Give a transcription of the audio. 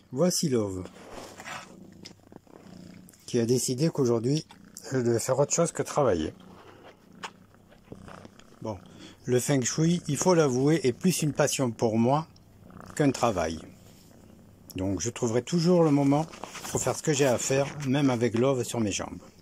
Voici Love, qui a décidé qu'aujourd'hui, je devais faire autre chose que travailler. Bon, le Feng Shui, il faut l'avouer, est plus une passion pour moi qu'un travail. Donc je trouverai toujours le moment pour faire ce que j'ai à faire, même avec Love sur mes jambes.